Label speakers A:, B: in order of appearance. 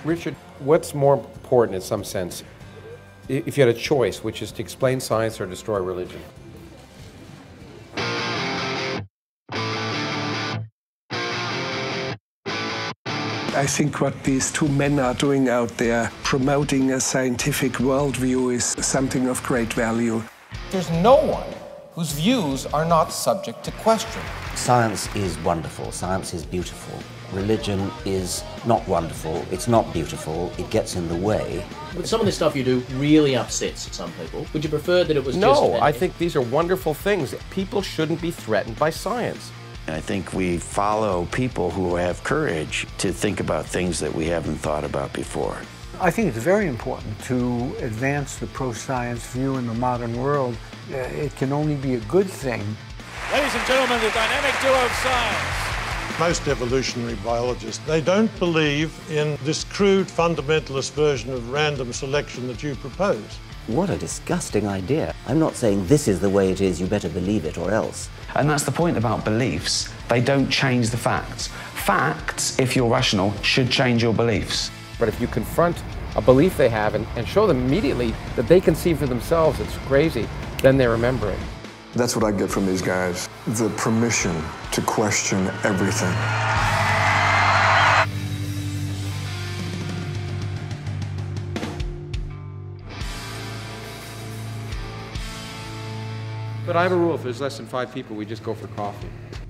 A: Richard, what's more important in some sense, if you had a choice, which is to explain science or destroy religion?
B: I think what these two men are doing out there, promoting a scientific worldview, is something of great value.
C: There's no one whose views are not subject to question.
D: Science is wonderful. Science is beautiful. Religion is not wonderful. It's not beautiful. It gets in the way.
E: But some of the stuff you do really upsets some people. Would you prefer that it was just...
A: No, I think these are wonderful things. People shouldn't be threatened by science.
F: I think we follow people who have courage to think about things that we haven't thought about before.
G: I think it's very important to advance the pro-science view in the modern world. It can only be a good thing.
H: Ladies and gentlemen, the dynamic duo of science.
I: Most evolutionary biologists, they don't believe in this crude fundamentalist version of random selection that you propose.
D: What a disgusting idea. I'm not saying this is the way it is, you better believe it or else.
J: And that's the point about beliefs. They don't change the facts. Facts, if you're rational, should change your beliefs.
A: But if you confront a belief they have and show them immediately that they can see for themselves it's crazy, then they remember it.
K: That's what I get from these guys, the permission to question everything.
A: But I have a rule, if there's less than 5 people, we just go for coffee.